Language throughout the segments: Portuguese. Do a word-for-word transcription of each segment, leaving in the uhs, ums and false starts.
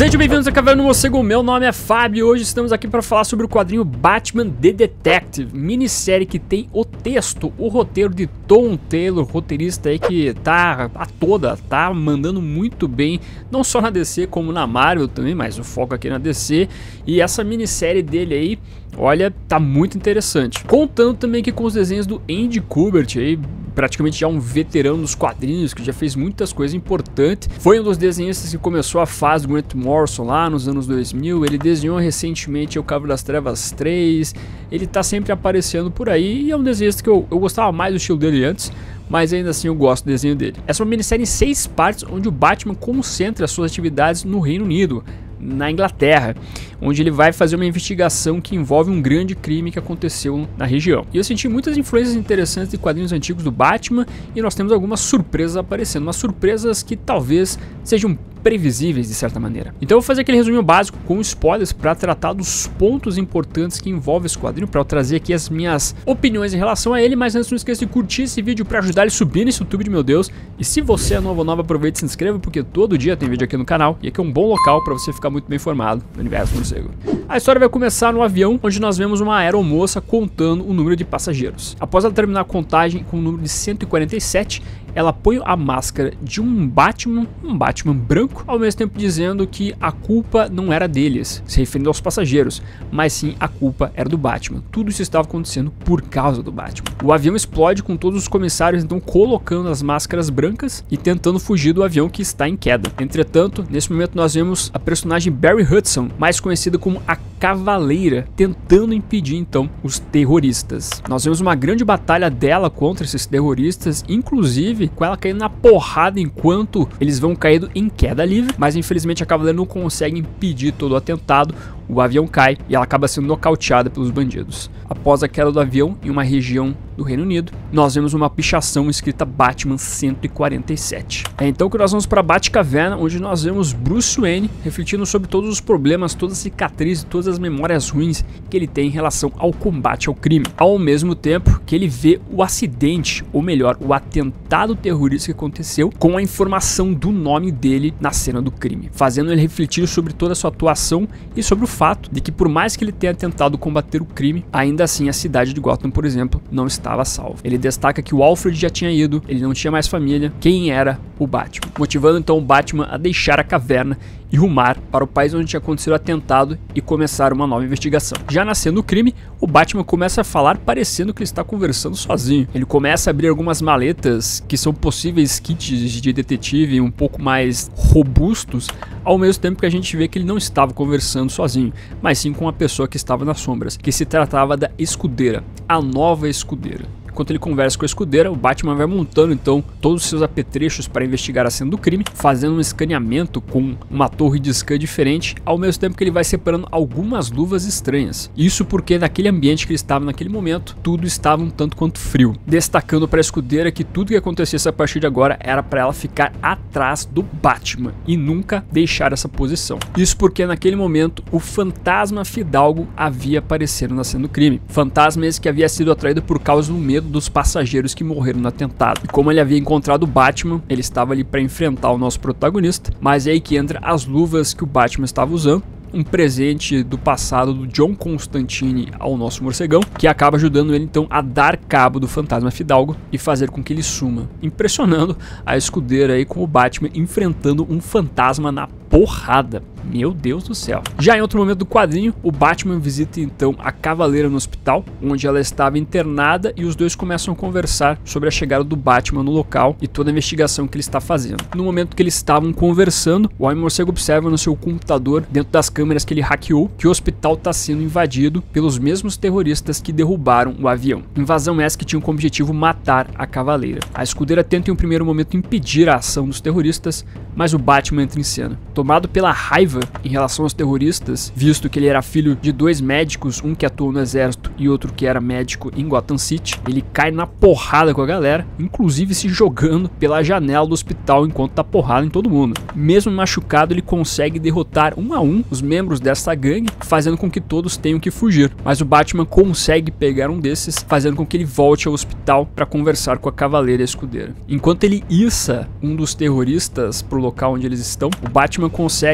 Sejam bem-vindos à Caverna do Morcego, meu nome é Fábio e hoje estamos aqui para falar sobre o quadrinho Batman The Detective, minissérie que tem o texto, o roteiro de Tom Taylor, roteirista aí que tá a toda, tá mandando muito bem, não só na D C como na Marvel também, mas o foco aqui na D C, e essa minissérie dele aí, olha, tá muito interessante. Contando também aqui com os desenhos do Andy Kubert aí, praticamente já um veterano dos quadrinhos, que já fez muitas coisas importantes. Foi um dos desenhistas que começou a fase do Grant Morrison lá nos anos dois mil. Ele desenhou recentemente o Cabo das Trevas três. Ele tá sempre aparecendo por aí e é um desenhista que eu, eu gostava mais do estilo dele antes, mas ainda assim eu gosto do desenho dele. Essa é uma minissérie em seis partes, onde o Batman concentra as suas atividades no Reino Unido, na Inglaterra, onde ele vai fazer uma investigação que envolve um grande crime que aconteceu na região. E eu senti muitas influências interessantes de quadrinhos antigos do Batman, e nós temos algumas surpresas aparecendo, umas surpresas que talvez sejam previsíveis de certa maneira. Então eu vou fazer aquele resumo básico com spoilers para tratar dos pontos importantes que envolvem esse quadrinho, para eu trazer aqui as minhas opiniões em relação a ele, mas antes não esqueça de curtir esse vídeo para ajudar ele a subir nesse YouTube de meu Deus. E se você é novo ou nova, aproveite e se inscreva, porque todo dia tem vídeo aqui no canal, e aqui é um bom local para você ficar muito bem informado do universo morcego. A história vai começar no avião, onde nós vemos uma aeromoça contando o número de passageiros. Após ela terminar a contagem com o número de cento e quarenta e sete, ela põe a máscara de um Batman, um Batman branco, ao mesmo tempo dizendo que a culpa não era deles, se referindo aos passageiros, mas sim a culpa era do Batman. Tudo isso estava acontecendo por causa do Batman. O avião explode com todos os comissários então colocando as máscaras brancas e tentando fugir do avião que está em queda. Entretanto, nesse momento nós vemos a personagem Barry Hudson, mais conhecida como a Cavaleira, tentando impedir então os terroristas. Nós vemos uma grande batalha dela contra esses terroristas, inclusive com ela caindo na porrada enquanto eles vão caindo em queda livre, mas infelizmente a Cavaleira não consegue impedir todo o atentado. O avião cai e ela acaba sendo nocauteada pelos bandidos. Após a queda do avião em uma região do Reino Unido, nós vemos uma pichação escrita Batman cento e quarenta e sete. É então que nós vamos para a Batcaverna, onde nós vemos Bruce Wayne refletindo sobre todos os problemas, todas as cicatrizes, todas as memórias ruins que ele tem em relação ao combate ao crime. Ao mesmo tempo que ele vê o acidente, ou melhor, o atentado terrorista que aconteceu, com a informação do nome dele na cena do crime, fazendo ele refletir sobre toda a sua atuação e sobre o fato de que, por mais que ele tenha tentado combater o crime, ainda assim a cidade de Gotham, por exemplo, não estava salva. Ele destaca que o Alfred já tinha ido, ele não tinha mais família. Quem era o Batman? Motivando então o Batman a deixar a caverna e rumar para o país onde tinha acontecido o atentado e começar uma nova investigação. Já nascendo o crime, o Batman começa a falar parecendo que ele está conversando sozinho. Ele começa a abrir algumas maletas que são possíveis kits de detetive um pouco mais robustos, ao mesmo tempo que a gente vê que ele não estava conversando sozinho, mas sim com uma pessoa que estava nas sombras, que se tratava da Escudeira, a nova Escudeira. Enquanto ele conversa com a Escudeira, o Batman vai montando então todos os seus apetrechos para investigar a cena do crime, fazendo um escaneamento com uma torre de scan diferente, ao mesmo tempo que ele vai separando algumas luvas estranhas. Isso porque naquele ambiente que ele estava naquele momento, tudo estava um tanto quanto frio. Destacando para a Escudeira que tudo que acontecesse a partir de agora era para ela ficar atrás do Batman e nunca deixar essa posição. Isso porque naquele momento o fantasma Fidalgo havia aparecido na cena do crime. Fantasma esse que havia sido atraído por causa do medo dos passageiros que morreram no atentado. E como ele havia encontrado o Batman, ele estava ali para enfrentar o nosso protagonista, mas é aí que entra as luvas que o Batman estava usando, um presente do passado do John Constantine ao nosso morcegão, que acaba ajudando ele então a dar cabo do fantasma Fidalgo e fazer com que ele suma, impressionando a Escudeira aí com o Batman enfrentando um fantasma na porrada. Meu Deus do céu. Já em outro momento do quadrinho, o Batman visita então a Cavaleira no hospital, onde ela estava internada, e os dois começam a conversar sobre a chegada do Batman no local e toda a investigação que ele está fazendo. No momento que eles estavam conversando, o Homem-Morcego observa no seu computador, dentro das câmeras que ele hackeou, que o hospital está sendo invadido pelos mesmos terroristas que derrubaram o avião. Invasão essa que tinha como objetivo matar a Cavaleira. A Escudeira tenta em um primeiro momento impedir a ação dos terroristas, mas o Batman entra em cena. Tomado pela raiva em relação aos terroristas, visto que ele era filho de dois médicos, um que atuou no exército e outro que era médico em Gotham City, ele cai na porrada com a galera, inclusive se jogando pela janela do hospital enquanto tá porrada em todo mundo. Mesmo machucado, ele consegue derrotar um a um os membros dessa gangue, fazendo com que todos tenham que fugir. Mas o Batman consegue pegar um desses, fazendo com que ele volte ao hospital para conversar com a Cavaleira e a Escudeira. Enquanto ele issa um dos terroristas pro local onde eles estão, o Batman consegue verificar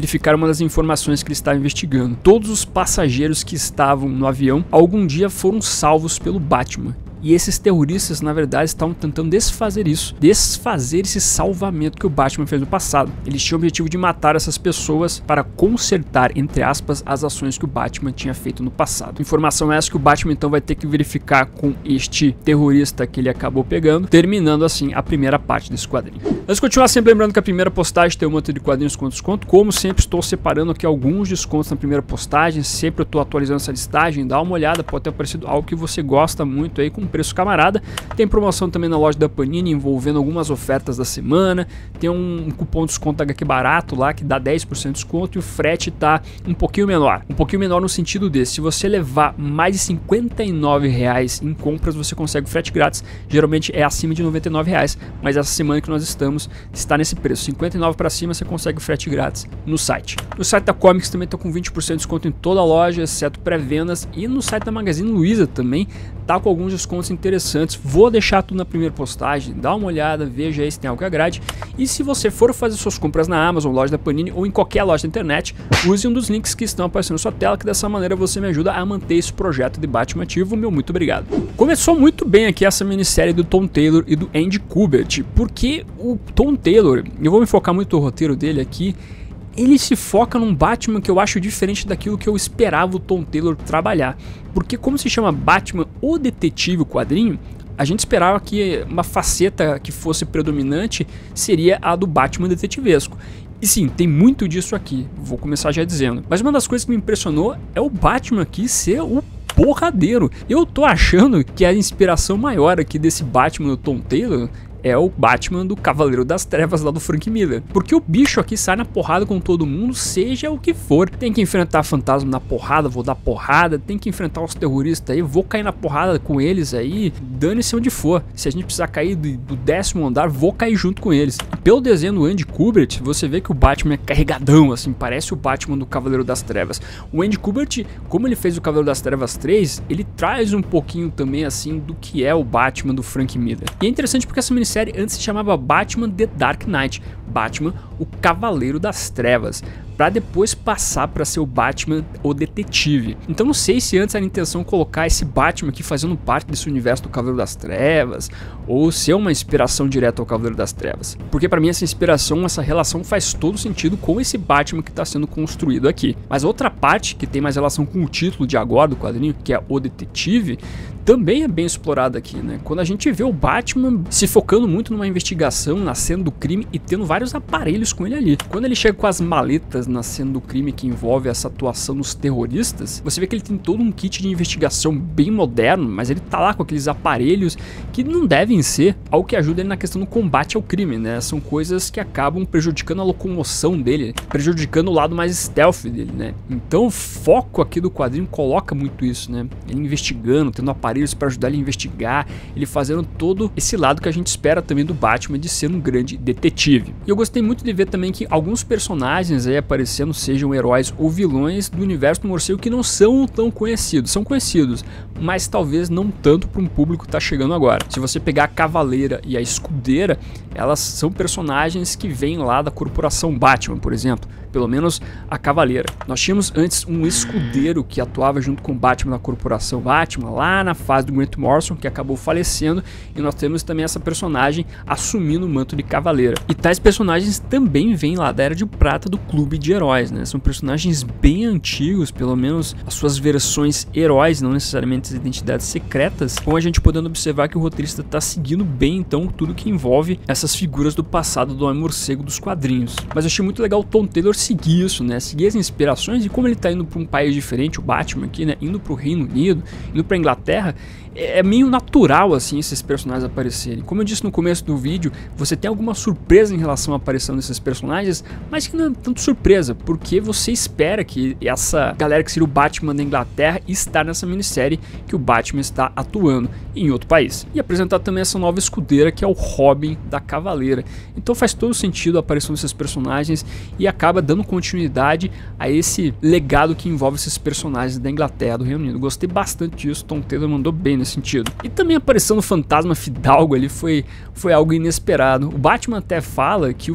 ficaram uma das informações que ele estava investigando. Todos os passageiros que estavam no avião algum dia foram salvos pelo Batman. E esses terroristas, na verdade, estavam tentando desfazer isso, desfazer esse salvamento que o Batman fez no passado. Eles tinham o objetivo de matar essas pessoas para consertar, entre aspas, as ações que o Batman tinha feito no passado. Informação essa que o Batman então vai ter que verificar com este terrorista que ele acabou pegando, terminando assim a primeira parte desse quadrinho. Antes de continuar, sempre lembrando que a primeira postagem tem um monte de quadrinhos com desconto. Como sempre, estou separando aqui alguns descontos na primeira postagem, sempre eu estou atualizando essa listagem, dá uma olhada, pode ter aparecido algo que você gosta muito aí com preço camarada. Tem promoção também na loja da Panini envolvendo algumas ofertas da semana. Tem um cupom de desconto H Q Barato lá que dá dez por cento de desconto e o frete tá um pouquinho menor. Um pouquinho menor no sentido desse, se você levar mais de cinquenta e nove reais em compras, você consegue frete grátis. Geralmente é acima de noventa e nove reais, mas essa semana que nós estamos está nesse preço. cinquenta e nove para cima você consegue frete grátis no site. No site da Comics também tá com vinte por cento de desconto em toda a loja, exceto pré-vendas, e no site da Magazine Luiza também tá com alguns descontos interessantes. Vou deixar tudo na primeira postagem, dá uma olhada, veja aí se tem algo que agrade. E se você for fazer suas compras na Amazon, loja da Panini ou em qualquer loja da internet, use um dos links que estão aparecendo na sua tela, que dessa maneira você me ajuda a manter esse projeto de Batman ativo. Meu muito obrigado. Começou muito bem aqui essa minissérie do Tom Taylor e do Andy Kubert, porque o Tom Taylor, eu vou me focar muito no roteiro dele aqui, ele se foca num Batman que eu acho diferente daquilo que eu esperava o Tom Taylor trabalhar. Porque como se chama Batman o Detetive, o quadrinho, a gente esperava que uma faceta que fosse predominante seria a do Batman detetivesco. E sim, tem muito disso aqui, vou começar já dizendo. Mas uma das coisas que me impressionou é o Batman aqui ser o porradeiro. Eu tô achando que a inspiração maior aqui desse Batman do Tom Taylor é o Batman do Cavaleiro das Trevas lá do Frank Miller. Porque o bicho aqui sai na porrada com todo mundo, seja o que for. Tem que enfrentar fantasma na porrada, vou dar porrada. Tem que enfrentar os terroristas aí, vou cair na porrada com eles aí. Dane-se onde for. Se a gente precisar cair do, do décimo andar, vou cair junto com eles. E pelo desenho do Andy Kubert, você vê que o Batman é carregadão, assim, parece o Batman do Cavaleiro das Trevas. O Andy Kubert, como ele fez o Cavaleiro das Trevas três, ele traz um pouquinho também, assim, do que é o Batman do Frank Miller. E é interessante porque essa minissérie série antes se chamava Batman The Dark Knight, Batman o Cavaleiro das Trevas, para depois passar para ser o Batman o Detetive. Então não sei se antes era a intenção colocar esse Batman aqui fazendo parte desse universo do Cavaleiro das Trevas, ou ser uma inspiração direta ao Cavaleiro das Trevas. Porque para mim essa inspiração, essa relação faz todo sentido com esse Batman que está sendo construído aqui. Mas outra parte que tem mais relação com o título de agora do quadrinho, que é o Detetive, também é bem explorada aqui, né? Quando a gente vê o Batman se focando muito numa investigação, na cena do crime e tendo vários aparelhos com ele ali. Quando ele chega com as maletas na cena do crime que envolve essa atuação dos terroristas, você vê que ele tem todo um kit de investigação bem moderno, mas ele tá lá com aqueles aparelhos que não devem ser algo que ajuda ele na questão do combate ao crime, né? São coisas que acabam prejudicando a locomoção dele, prejudicando o lado mais stealth dele, né? Então o foco aqui do quadrinho coloca muito isso, né? Ele investigando, tendo aparelhos para ajudar ele a investigar, ele fazendo todo esse lado que a gente espera também do Batman de ser um grande detetive. E eu gostei muito de ver também que alguns personagens aí aparecendo, sejam heróis ou vilões do universo do morcego, que não são tão conhecidos, são conhecidos, mas talvez não tanto para um público que tá chegando agora. Se você pegar a Cavaleira e a Escudeira, elas são personagens que vêm lá da corporação Batman, por exemplo. Pelo menos a Cavaleira. Nós tínhamos antes um escudeiro que atuava junto com o Batman na corporação Batman, lá na fase do Grant Morrison, que acabou falecendo, e nós temos também essa personagem assumindo o manto de Cavaleira. E tais personagens também vêm lá da Era de Prata do Clube de Heróis, né? São personagens bem antigos, pelo menos as suas versões heróis, não necessariamente as identidades secretas, com a gente podendo observar que o roteirista está seguindo bem, então, tudo que envolve essas figuras do passado do Homem-Morcego dos quadrinhos. Mas eu achei muito legal o Tom Taylor seguir isso, né? Seguir as inspirações, e como ele tá indo para um país diferente, o Batman aqui, né? Indo para o Reino Unido, indo para Inglaterra, é meio natural assim esses personagens aparecerem. Como eu disse no começo do vídeo, você tem alguma surpresa em relação à aparição desses personagens, mas que não é tanto surpresa, porque você espera que essa galera que seria o Batman da Inglaterra está nessa minissérie que o Batman está atuando em outro país. E apresentar também essa nova escudeira que é o Robin da Cavaleira. Então faz todo sentido a aparição desses personagens e acaba dando continuidade a esse legado que envolve esses personagens da Inglaterra, do Reino Unido. Gostei bastante disso, Tom Taylor mandou bem nesse sentido. E também a aparição do fantasma Fidalgo ali foi, foi algo inesperado. O Batman até fala que o fantasma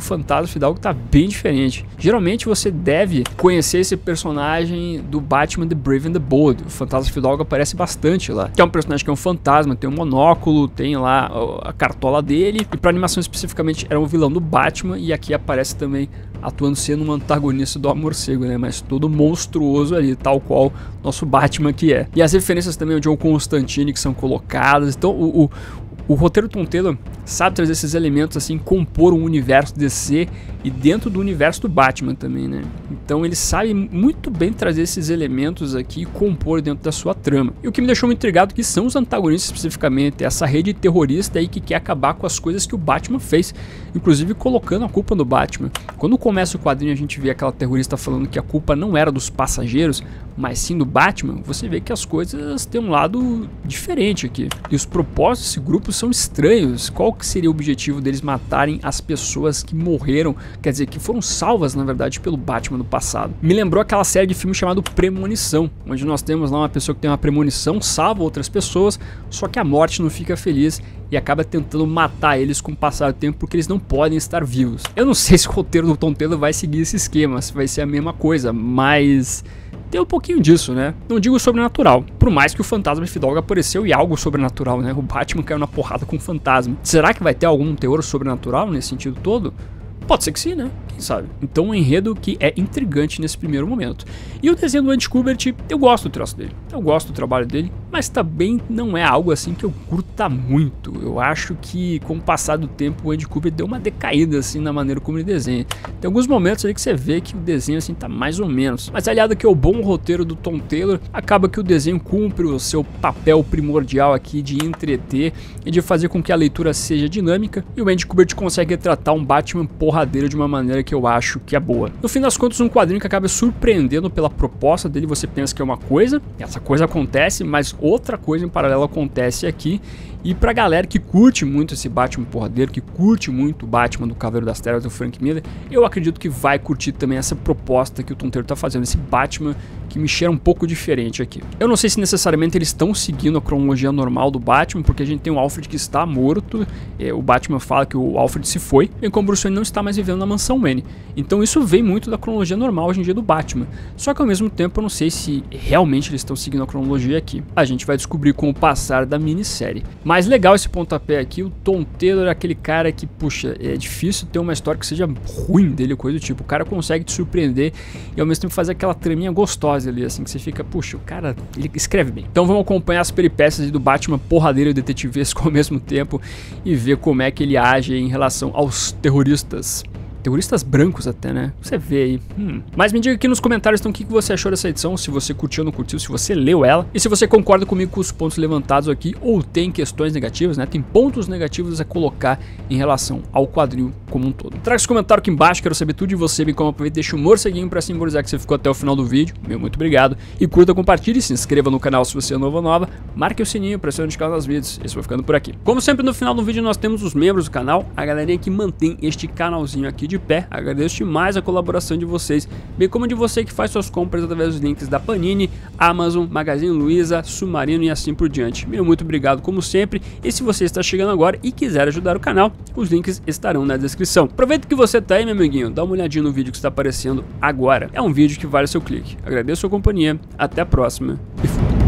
Fantasma Fidalgo tá bem diferente. Geralmente você deve conhecer esse personagem do Batman The Brave and the Bold. O Fantasma Fidalgo aparece bastante lá, que é um personagem que é um fantasma, tem um monóculo, tem lá a cartola dele, e pra animação especificamente era um vilão do Batman, e aqui aparece também atuando sendo um antagonista do Morcego, né, mas todo monstruoso ali, tal qual nosso Batman que é. E as referências também ao John Constantine que são colocadas, então o, o O roteiro Tom Taylor sabe trazer esses elementos assim, compor um universo D C e dentro do universo do Batman também, né? Então ele sabe muito bem trazer esses elementos aqui e compor dentro da sua trama. E o que me deixou muito intrigado que são os antagonistas especificamente, essa rede terrorista aí que quer acabar com as coisas que o Batman fez, inclusive colocando a culpa no Batman. Quando começa o quadrinho a gente vê aquela terrorista falando que a culpa não era dos passageiros, mas sim do Batman, você vê que as coisas têm um lado diferente aqui. E os propósitos desse grupo são estranhos. Qual que seria o objetivo deles matarem as pessoas que morreram, quer dizer, que foram salvas na verdade pelo Batman no passado? Me lembrou aquela série de filme chamado Premonição, onde nós temos lá uma pessoa que tem uma premonição, salva outras pessoas, só que a morte não fica feliz e acaba tentando matar eles com o passar do tempo porque eles não podem estar vivos. Eu não sei se o roteiro do Tom Taylor vai seguir esse esquema, se vai ser a mesma coisa, mas tem um pouquinho disso, né? Não digo sobrenatural, por mais que o Fantasma Fidalgo apareceu e algo sobrenatural, né? O Batman caiu na porrada com o fantasma. Será que vai ter algum teor sobrenatural nesse sentido todo? Pode ser que sim, né? Quem sabe? Então um enredo que é intrigante nesse primeiro momento. E o desenho do Andy Kubert, eu gosto do traço dele, eu gosto do trabalho dele, mas também não é algo assim que eu curta muito. Eu acho que com o passar do tempo o Andy Kubert deu uma decaída assim na maneira como ele desenha. Tem alguns momentos ali que você vê que o desenho assim tá mais ou menos. Mas aliado que é o bom roteiro do Tom Taylor, acaba que o desenho cumpre o seu papel primordial aqui de entreter e de fazer com que a leitura seja dinâmica, e o Andy Kubert consegue retratar um Batman porradeiro de uma maneira que eu acho que é boa. No fim das contas, um quadrinho que acaba surpreendendo pela proposta dele. Você pensa que é uma coisa, essa coisa acontece, mas outra coisa em paralelo acontece aqui. E pra galera que curte muito esse Batman porradeiro, que curte muito o Batman do Cavaleiro das Trevas do Frank Miller, eu acredito que vai curtir também essa proposta que o Tom Taylor tá fazendo, esse Batman que me cheira um pouco diferente aqui. Eu não sei se necessariamente eles estão seguindo a cronologia normal do Batman, porque a gente tem o Alfred que está morto, é, o Batman fala que o Alfred se foi, bem como o Bruce Wayne não está mais vivendo na mansão Wayne. Então isso vem muito da cronologia normal hoje em dia do Batman. Só que ao mesmo tempo eu não sei se realmente eles estão seguindo a cronologia aqui. A gente vai descobrir com o passar da minissérie. Mas legal esse pontapé aqui, o Tom Taylor é aquele cara que, puxa, é difícil ter uma história que seja ruim dele, coisa do tipo. O cara consegue te surpreender e ao mesmo tempo fazer aquela traminha gostosa ali, assim, que você fica, puxa, o cara, ele escreve bem. Então vamos acompanhar as peripécias do Batman porradeiro e detetivesco ao mesmo tempo e ver como é que ele age em relação aos terroristas. Terroristas brancos até, né? Você vê aí. Hum. Mas me diga aqui nos comentários então o que você achou dessa edição, se você curtiu ou não curtiu, se você leu ela, e se você concorda comigo com os pontos levantados aqui, ou tem questões negativas, né? Tem pontos negativos a colocar em relação ao quadrinho como um todo. Traga esse comentário aqui embaixo, quero saber tudo de você, bem como aproveita e deixa um morceguinho pra simbolizar que você ficou até o final do vídeo. Meu muito obrigado. E curta, compartilhe, se inscreva no canal se você é novo ou nova, marque o sininho pra ser notificado nos vídeos. Esse vai ficando por aqui. Como sempre, no final do vídeo nós temos os membros do canal, a galerinha que mantém este canalzinho aqui de pé. Agradeço demais a colaboração de vocês, bem como de você que faz suas compras através dos links da Panini, Amazon, Magazine Luiza, Submarino e assim por diante. Meu muito obrigado como sempre, e se você está chegando agora e quiser ajudar o canal, os links estarão na descrição. Aproveita que você tá aí, meu amiguinho, dá uma olhadinha no vídeo que está aparecendo agora. É um vídeo que vale o seu clique. Agradeço a sua companhia, até a próxima e fui.